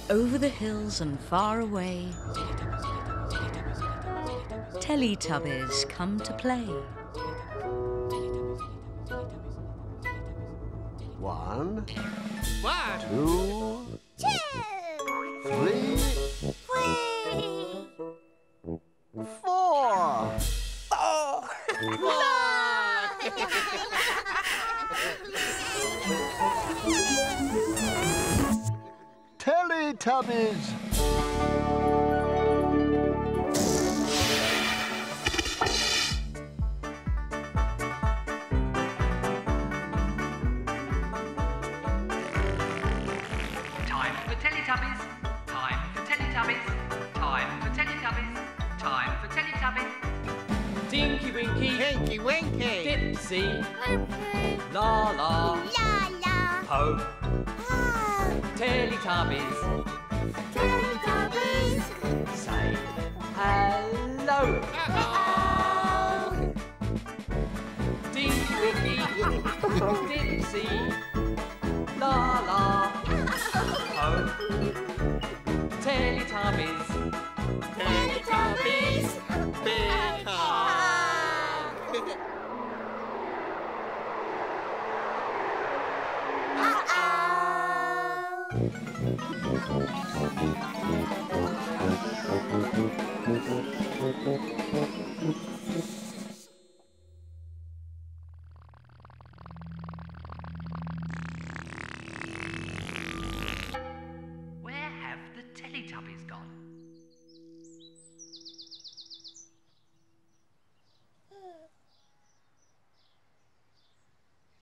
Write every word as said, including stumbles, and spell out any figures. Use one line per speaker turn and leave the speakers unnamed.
Over the hills and far away, Teletubbies come to play.
One,
One,
two,
Two,
three,
three,
four.
four.
Teletubbies.
Time for Teletubbies. Time for Teletubbies. Time for Teletubbies. Time for Teletubbies.
Tinky Winky,
Tinky Winky.
Dipsy,
Okay.
La La,
La la.
Po,
Oh,
Teletubbies.
Teletubbies.
Say hello.
Oh.
Tinky Winky, Dipsy, La La, Po, Teletubbies.
Teletubbies.
Big hug.
Uh-oh.